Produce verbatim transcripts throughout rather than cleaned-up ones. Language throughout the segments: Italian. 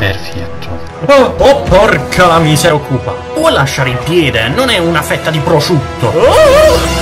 Perfetto. Oh, oh porca la miseria, occupa. Può lasciare il piede, non è una fetta di prosciutto. Oh!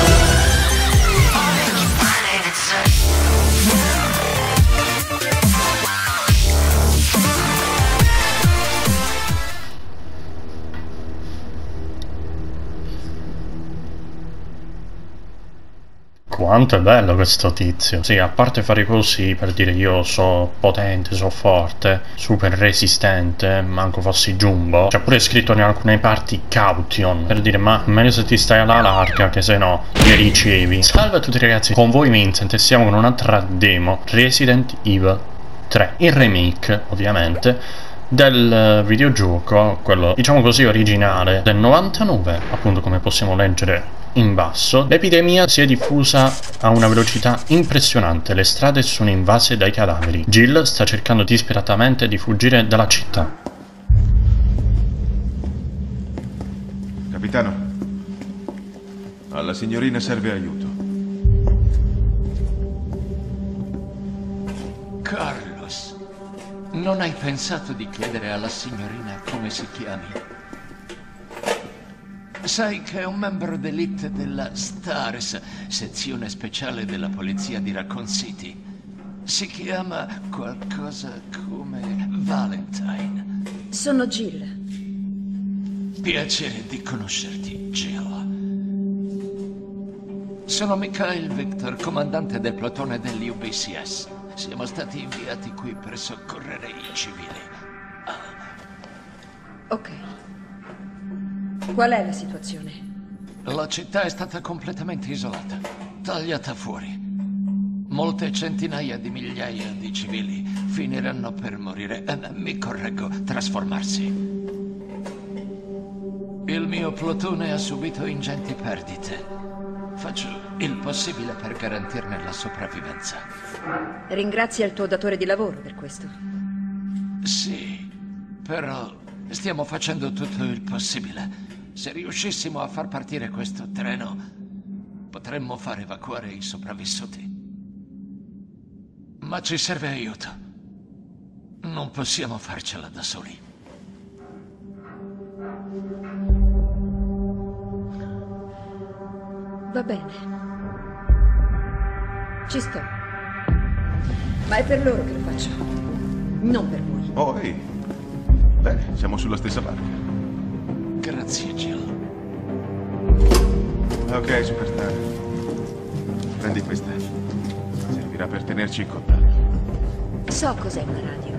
Quanto è bello questo tizio. Sì, a parte fare così per dire io so potente, so forte, super resistente, manco fossi Jumbo. C'è pure scritto in alcune parti Caution, per dire ma meglio se ti stai alla larga che se no li ricevi. Salve a tutti ragazzi, con voi Vincent e siamo con un'altra demo Resident Evil tre, il remake ovviamente del videogioco, quello diciamo così originale del novantanove, appunto come possiamo leggere in basso. L'epidemia si è diffusa a una velocità impressionante, le strade sono invase dai cadaveri. Jill sta cercando disperatamente di fuggire dalla città. Capitano, alla signorina serve aiuto. Carlos, non hai pensato di chiedere alla signorina come si chiami? Sai che è un membro d'élite della STARS, sezione speciale della polizia di Raccoon City. Si chiama qualcosa come Valentine. Sono Jill. Piacere di conoscerti, Jill. Sono Mikhail Victor, comandante del plotone dell'U B C S. Siamo stati inviati qui per soccorrere i civili. Ah. Ok. Qual è la situazione? La città è stata completamente isolata, tagliata fuori. Molte centinaia di migliaia di civili finiranno per morire, eh, mi correggo, trasformarsi. Il mio plotone ha subito ingenti perdite. Faccio il possibile per garantirne la sopravvivenza. Ringrazia il tuo datore di lavoro per questo. Sì, però stiamo facendo tutto il possibile. Se riuscissimo a far partire questo treno, potremmo far evacuare i sopravvissuti. Ma ci serve aiuto. Non possiamo farcela da soli. Va bene. Ci sto. Ma è per loro che lo faccio. Non per voi. Oh, ehi. Bene, siamo sulla stessa barca. Grazie, Jill. Ok, Superstar. Prendi questa. Servirà per tenerci in contatto. So cos'è una radio.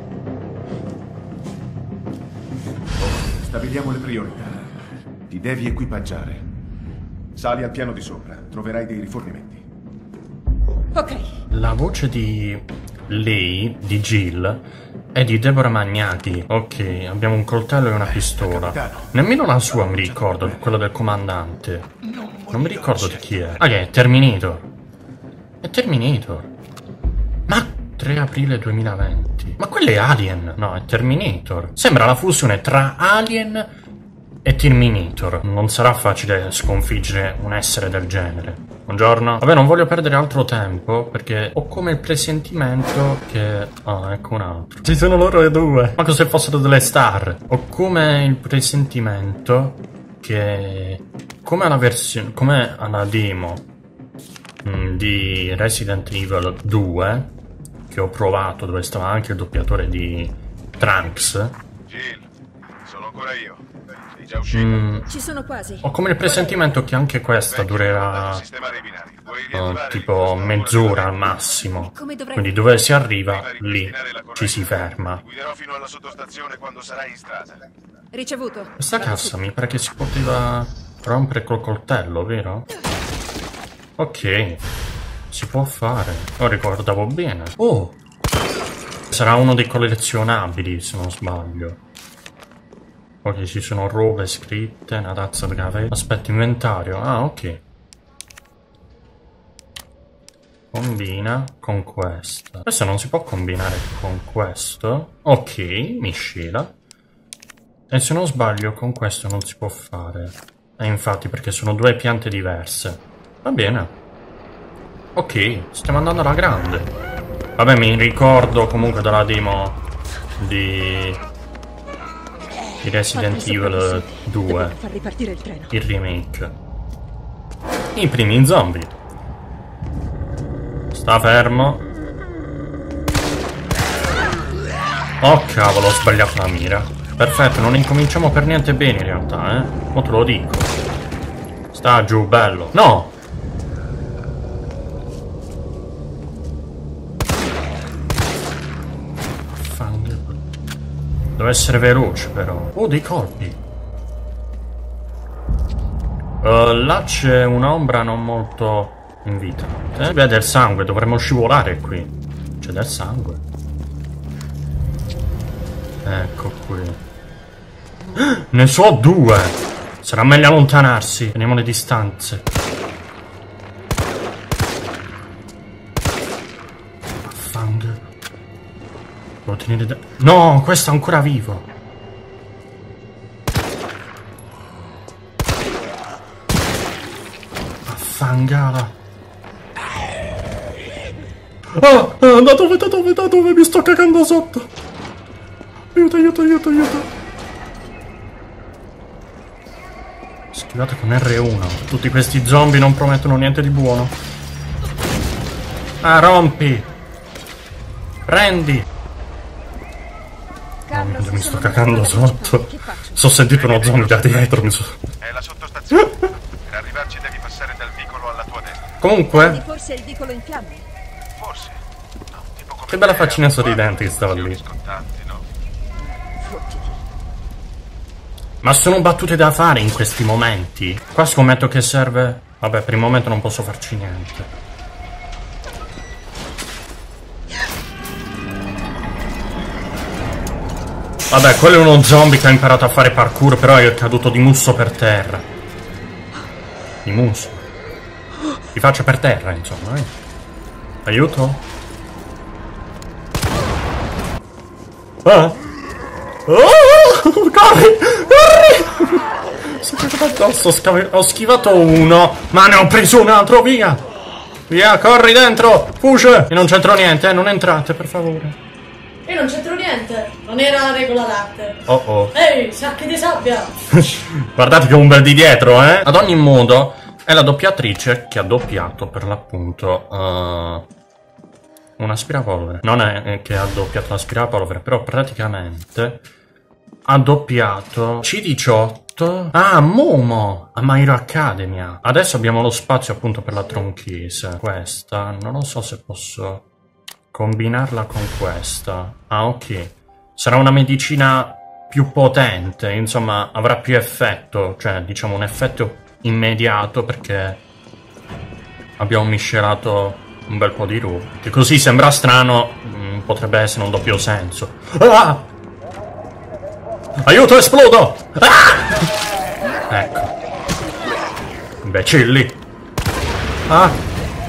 Stabiliamo le priorità. Ti devi equipaggiare. Sali al piano di sopra. Troverai dei rifornimenti. Ok. La voce di lei, di Jill, è di Deborah Magnati. Ok, abbiamo un coltello e una pistola. Nemmeno la sua mi ricordo, quella del comandante. Non mi ricordo di chi è. Ah, che è Terminator. È Terminator. Ma tre aprile duemilaventi. Ma quello è Alien. No, è Terminator. Sembra la fusione tra Alien e Terminator. Non sarà facile sconfiggere un essere del genere. Buongiorno. Vabbè, non voglio perdere altro tempo perché ho come il presentimento che... Ah, ecco un altro. Ci sono loro e due. Ma se fossero delle star. Ho come il presentimento che... Come alla versione... Come alla demo mh, di Resident Evil due che ho provato, dove stava anche il doppiatore di Trunks. Jill, sono ancora io. Sei già uscito? Mm, Ci sono quasi. ho come il presentimento che anche questa durerà uh, tipo mezz'ora al massimo. Come dovrei... Quindi dove si arriva, lì ci si ferma. Guiderò fino alla sottostazione quando sarai in strada. Ricevuto. Questa cassa mi pare che si poteva rompere col coltello, vero? Ok, si può fare. Lo ricordavo bene. Oh! Sarà uno dei collezionabili, se non sbaglio. Ok, ci sono robe scritte, una tazza di caffè. Aspetta, inventario. Ah, ok. Combina con questo. Questo non si può combinare con questo. Ok, miscela. E se non sbaglio con questo non si può fare. E infatti perché sono due piante diverse. Va bene. Ok, stiamo andando alla grande. Vabbè, mi ricordo comunque dalla demo di, di Resident Evil due, far ripartire il treno. il remake. I primi zombie. Sta fermo. Oh cavolo, ho sbagliato la mira. Perfetto, non incominciamo per niente bene in realtà, eh. Mo te lo dico. Sta giù, bello. No! Deve essere veloce però. Oh, dei colpi. Uh, là c'è un'ombra non molto invitante. Eh, vede il sangue, dovremmo scivolare qui. C'è del sangue. Ecco qui. Ne so due. Sarà meglio allontanarsi. Teniamo le distanze. Affang. Devo tenere da... No, questo è ancora vivo. Affangala. Ah, ah, da dove, da dove, da dove? Mi sto cagando sotto. Aiuto, aiuto, aiuto, aiuto. Schivate con R uno. Tutti questi zombie non promettono niente di buono. Ah, rompi. Prendi. Oh, mi sto cagando sotto. So sentito uno zombie da dietro. Mi so... È la sottostazione. Per arrivarci devi passare dal vicolo alla tua destra. Comunque. Forse il vicolo in fiamme. Forse. No, tipo come Che bella te, faccina a sorridente che stava lì. azioni scottanti, no? Ma sono battute da fare in questi momenti. Qua scommetto che serve. Vabbè, per il momento non posso farci niente. Vabbè, quello è uno zombie che ha imparato a fare parkour, però è caduto di musso per terra. Di musso. Di faccia per terra, insomma, eh. Aiuto? Ah! Oh! Corri! Corri! Sono caduto addosso, scav- ho schivato uno, ma ne ho preso un altro, via! Via, corri dentro! Fugge! E non c'entro niente, eh, non entrate, per favore. Io non c'entro niente, non era la regola latte. Oh oh. Ehi, sacchi di sabbia! Guardate che un bel di dietro, eh! Ad ogni modo, è la doppiatrice che ha doppiato per l'appunto uh, un aspirapolvere. Non è che ha doppiato l'aspirapolvere, però praticamente ha doppiato C diciotto. Ah, Momo! A My Hero Academia. Adesso abbiamo lo spazio appunto per la tronchise. Questa, non lo so se posso combinarla con questa. Ah, ok. Sarà una medicina più potente, insomma, avrà più effetto, cioè, diciamo, un effetto immediato perché abbiamo miscelato un bel po' di roux. Che così sembra strano, mh, potrebbe essere un doppio senso. Ah! Aiuto, esplodo! Ah! Ecco. Imbecilli. Ah!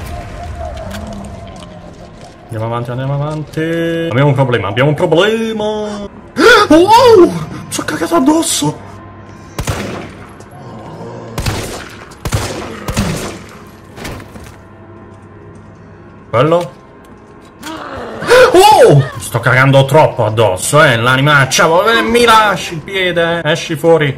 Andiamo avanti, andiamo avanti. Abbiamo un problema, abbiamo un problema. Wow! Sono cagato addosso. Quello? Oh! Sto cagando troppo addosso, eh, l'animaccia. Eh, mi lasci il piede. Esci fuori.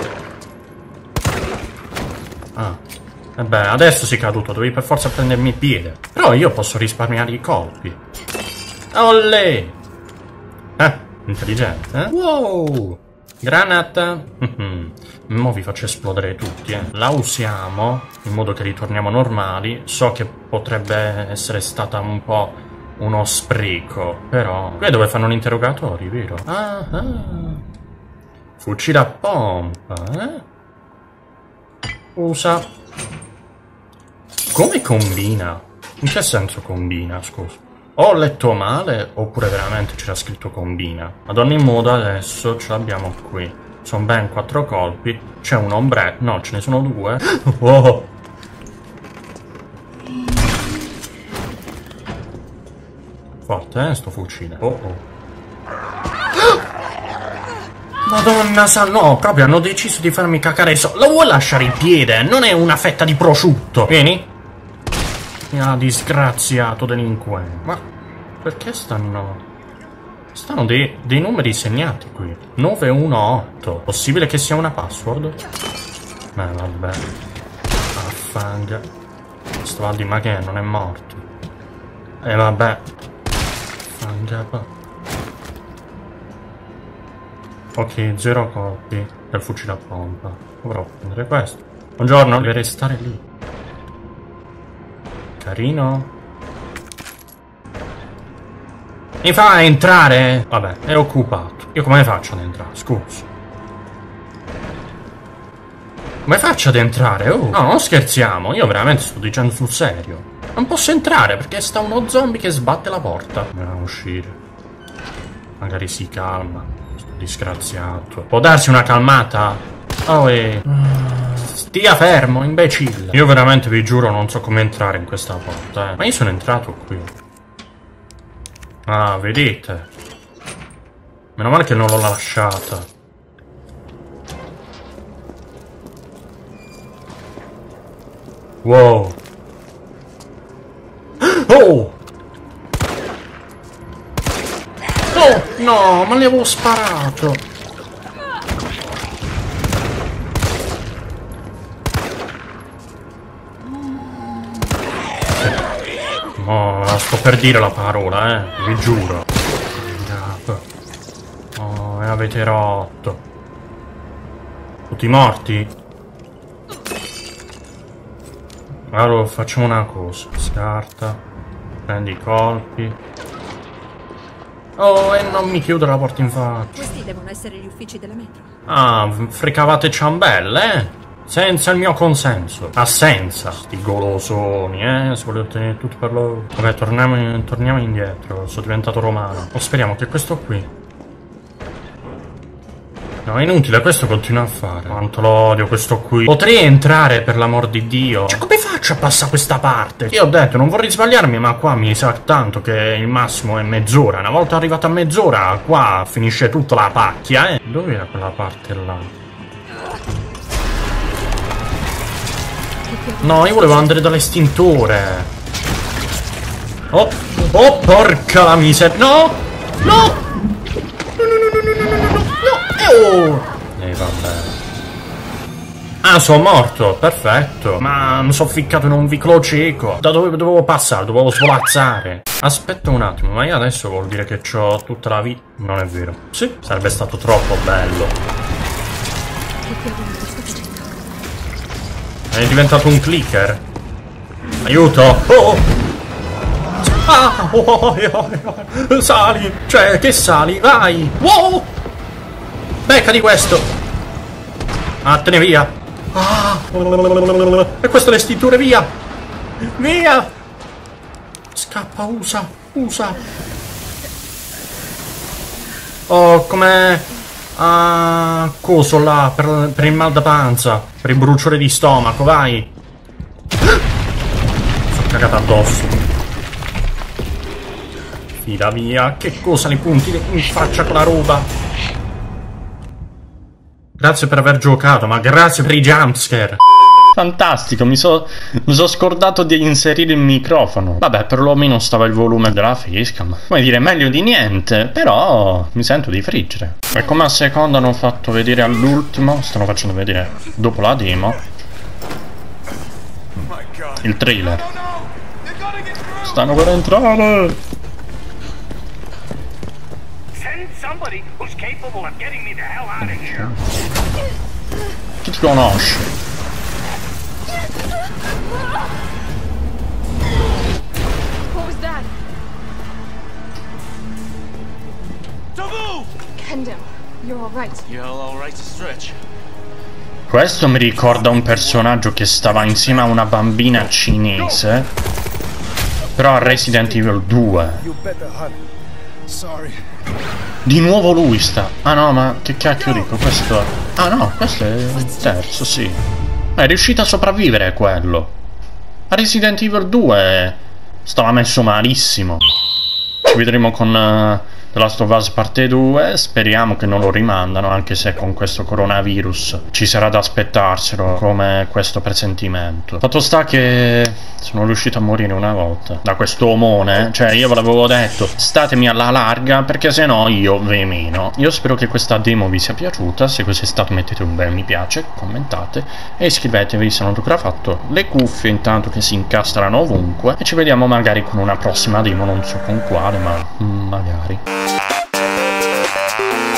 Ah. E beh, adesso sei caduto, dovevi per forza prendermi il piede. Però io posso risparmiare i colpi. Olè! Eh, intelligente, eh? Wow! Granata! Mo vi faccio esplodere tutti, eh. La usiamo in modo che ritorniamo normali. So che potrebbe essere stata un po' uno spreco, però... Qui è dove fanno l'interrogatorio, vero? Ah, ah. Fucile a pompa, eh? Usa... Come combina? In che senso combina, scusa? Ho letto male oppure veramente c'era scritto combina? Ad ogni modo adesso ce l'abbiamo qui. Sono ben quattro colpi. C'è un ombre... No, ce ne sono due. Oh! Forte, eh, sto fucile. Oh oh. Madonna sa... No, proprio hanno deciso di farmi cacare so... Lo vuoi lasciare il piede? Non è una fetta di prosciutto. Vieni. Ah, disgraziato delinquente. Ma perché stanno Stanno dei, dei numeri segnati qui. nove uno otto. Possibile che sia una password? Beh, vabbè. Affanga. Sto a di ma che non è morto. E eh, vabbè. Affanga. Ok, zero colpi del fucile a pompa. Dovrò prendere questo. Buongiorno, deve restare lì. Carino. Mi fa entrare? Vabbè, è occupato. Io come faccio ad entrare? Scusa. Come faccio ad entrare? Oh, no, non scherziamo. Io veramente sto dicendo sul serio. Non posso entrare perché sta uno zombie che sbatte la porta. Dobbiamo uscire. Magari si calma. Sto disgraziato. Può darsi una calmata? Oh, e... Stia fermo, imbecille. Io veramente vi giuro non so come entrare in questa porta, eh. Ma io sono entrato qui. Ah, vedete? Meno male che non l'ho lasciata. Wow. Oh! Oh, no, ma le avevo sparato. Oh, sto per dire la parola, eh, vi giuro. Oh, e avete rotto. Tutti morti? Allora facciamo una cosa. Scarta. Prendi i colpi. Oh, e non mi chiudo la porta in faccia. Questi devono essere gli uffici della metro. Ah, frecavate ciambelle, eh? Senza il mio consenso. Assenza. Sti golosoni, eh? Se volete ottenere tutto per loro. Vabbè, torniamo, torniamo indietro. Sono diventato romano. O speriamo che questo qui... No, è inutile, questo continua a fare. Quanto lo odio questo qui. Potrei entrare, per l'amor di Dio. Cioè, come faccio a passare questa parte? Io ho detto, non vorrei sbagliarmi, ma qua mi sa tanto che il massimo è mezz'ora. Una volta arrivato a mezz'ora, qua finisce tutta la pacchia, eh. Dove era quella parte là? No, io volevo andare dall'estintore. Oh, oh, porca la miseria. No, no. Oh! E vabbè. Ah, sono morto, perfetto. Ma mi sono ficcato in un vicolo cieco. Da dove dovevo passare? Dovevo svolazzare. Aspetta un attimo, ma io adesso vuol dire che c'ho tutta la vita. Non è vero. Sì, sarebbe stato troppo bello. È diventato un clicker. Aiuto! Oh! Ah! Oh, oh, oh, oh. Sali! Cioè, che sali? Vai! Wow! Becca di questo! Vattene via! Ah. E questo è l'estintore, via! Via! Scappa, usa! Usa! Oh, come... Ah, coso là, per, per il mal da panza, per il bruciore di stomaco, vai! Sono cagata addosso. Fila via, che cosa li punti in faccia con la roba? Grazie per aver giocato, ma grazie per i jumpscare. Fantastico, mi sono mi so scordato di inserire il microfono. Vabbè, perlomeno stava il volume della facecam. Come dire, meglio di niente, però mi sento di friggere. E come a seconda hanno fatto vedere all'ultimo, stanno facendo vedere dopo la demo, il trailer. Stanno per entrare. Chi ti conosce? What was that? Kendall, you're all right. You're all right to stretch. Questo mi ricorda un personaggio che stava insieme a una bambina cinese, però a Resident Evil due. Di nuovo lui sta. Ah no, ma che cacchio dico? Questo... Ah no, questo è il terzo, sì. Ma è riuscito a sopravvivere quello. A Resident Evil due stava messo malissimo. Ci vedremo con uh, The Last of Us parte due, speriamo che non lo rimandano, anche se con questo coronavirus ci sarà da aspettarselo, come questo presentimento. Fatto sta che sono riuscito a morire una volta da questo omone, cioè io ve l'avevo detto, statemi alla larga perché se no io ve meno. Io spero che questa demo vi sia piaciuta, se così è stato mettete un bel mi piace, commentate e iscrivetevi se non ancora fatto, le cuffie intanto che si incastrano ovunque, e ci vediamo magari con una prossima demo, non so con quale, ma mm, magari.